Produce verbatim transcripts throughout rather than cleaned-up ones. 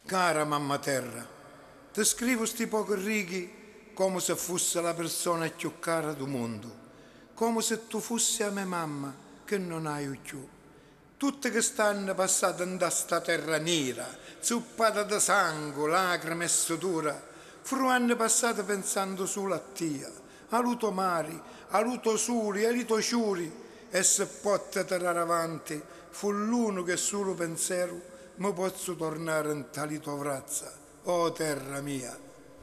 Cara mamma terra, ti scrivo sti pochi righi come se fosse la persona più cara del mondo, come se tu fossi a mia mamma che non hai più. Tutte che stanno passate in sta terra nera, zuppata di sangue, lacrime e sutura, fu anni passati pensando solo a te, a luto mari, a luto soli, a luto ciuri, e se potte tirare avanti, fu l'uno che solo pensiero mi posso tornare in tali tua razza, oh terra mia.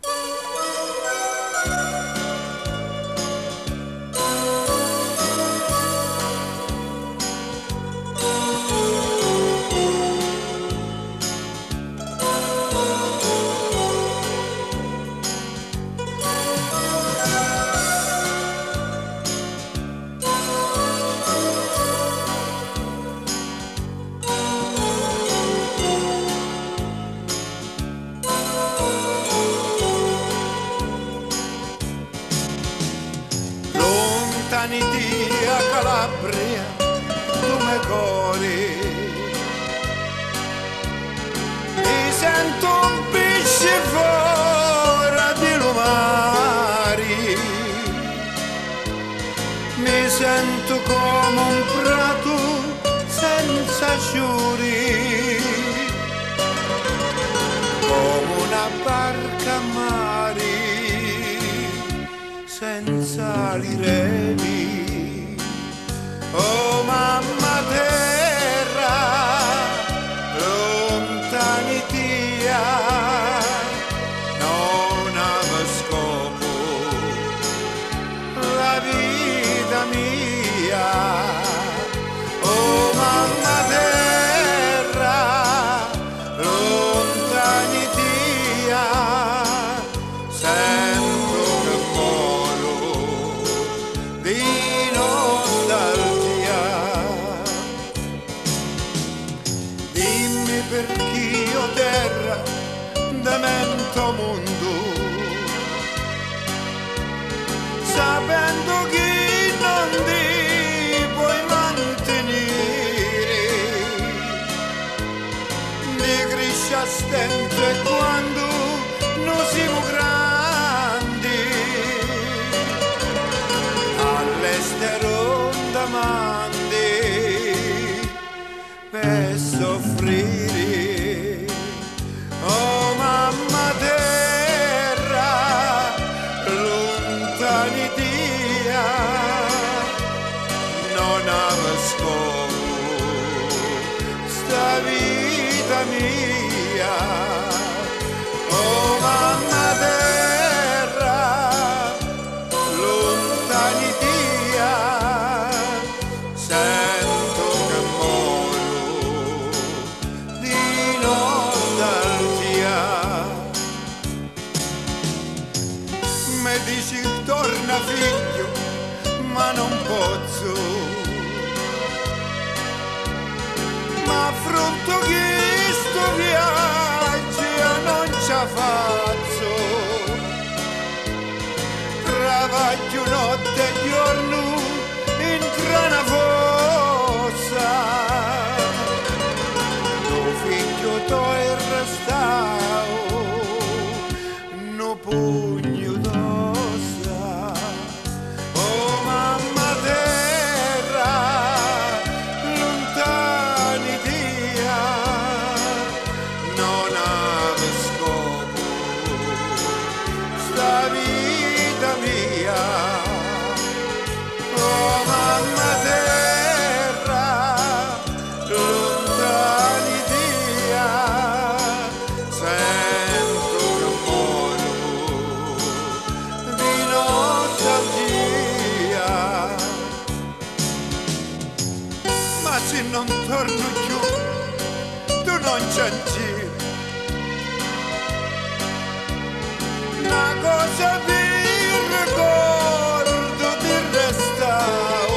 Lontani a Calabria, tu mi cori, mi sento un pesce fuori di lumari, mi sento come un prato senza fiori, come una barca a mare senza liremi. Oh mamma terra, lontani tia, non ave scopo la vita mia. Oh mamma terra, lontani tia, sento che muoro di nostalgia. Dimmi perché io terra demento mondo, sapendo che non ti puoi mantenere, mi cresce a stento e quando non siamo grandi all'estero davanti per soffrire. Oh mamma terra, lontani dia, non ave scopo sta vita mia. Oh mamma terra, lontani dia, sento che muoio di nostalgia. Mi dici torna figlio, ma non posso, ma affronto questo viaggio non ce la faccio, travaglio notte e giorno in grana fossa, tuo figlio tuo è restato, no pugno d'ossa. Oh mamma terra, lontani dia, non ave scopo sta vita mia. Oh mamma terra, lontani dia, sento che muoio di nostalgia. Ma se non torno più, tu non c'è giro, una cosa vi ricordo di restao,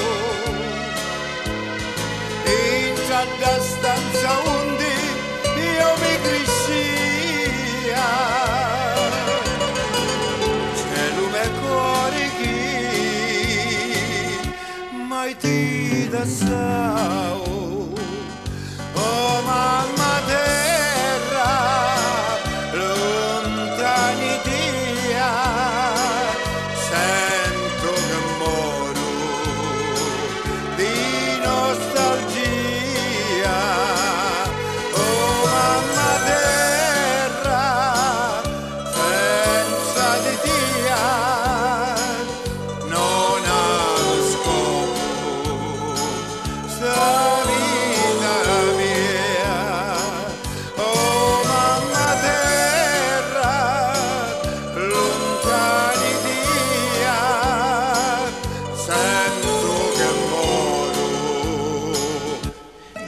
entra da stanza onde io mi crescia, cielo me cuore chi mai ti da sao. Oh mamma terra,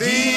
Dio